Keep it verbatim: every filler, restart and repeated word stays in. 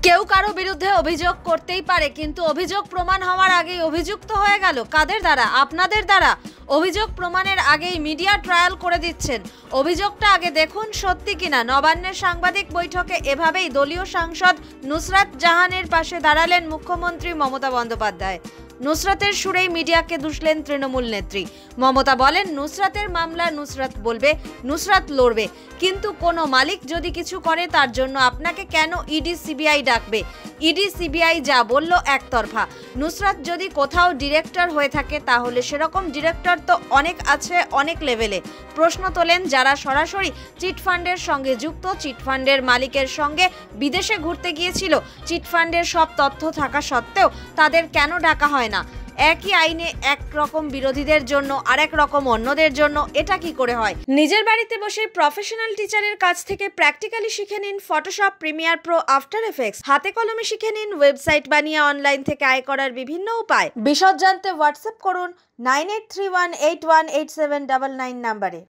কেউ কারো বিরুদ্ধে অভিযোগ করতেই পারে, কিন্তু অভিযোগ প্রমাণ হওয়ার আগেই অভিযুক্ত হয়ে গেল। কাদের দ্বারা? আপনাদের দ্বারা। অভিযোগ প্রমাণের আগেই মিডিয়া ট্রায়াল করে দিচ্ছেন। অভিযোগটা আগে দেখুন সত্যি কিনা। নবান্নের সাংবাদিক বৈঠকে এভাবেই দলীয় সাংসদ নুসরাত জাহানের পাশে দাঁড়ালেন মুখ্যমন্ত্রী মমতা বন্দ্যোপাধ্যায়। নুসরাতের সুরেই মিডিয়াকে দুষলেন তৃণমূল নেত্রী। মমতা বলেন, নুসরাতের মামলা নুসরাত বলবে, নুসরাত লড়বে, কিন্তু কোনো মালিক যদি কিছু করে তার জন্য আপনাকে কেন ইডি সিবিআই ডাকবে? ইডি সিবিআই যা বলল একতরফা। নুসরাত যদি কোথাও ডিরেক্টর হয়ে থাকে তাহলে সেরকম ডিরেক্টর তো অনেক আছে, অনেক লেভেলে। প্রশ্ন তোলেন যারা সরাসরি চিটফান্ডের সঙ্গে যুক্ত, চিটফান্ডের মালিকের সঙ্গে বিদেশে ঘুরতে গিয়েছিল, চিটফান্ডের সব তথ্য থাকা সত্ত্বেও তাদের কেন ডাকা হয় না? একই আইনে এক রকম বিরোধীদের জন্য আরেক রকম অন্যদের জন্য, এটা কি করে হয়? নিজের বাড়িতে বসে প্রফেশনাল টিচারের কাছ থেকে প্র্যাকটিক্যালি শিখে নিন Photoshop, Premiere Pro, After Effects. হাতে কলমে শিখে নিন ওয়েবসাইট বানিয়ে অনলাইন থেকে আয় করার বিভিন্ন উপায়। বিশদ জানতে হোয়াটসঅ্যাপ করুন nine eight three one eight one eight seven nine nine নাম্বারে।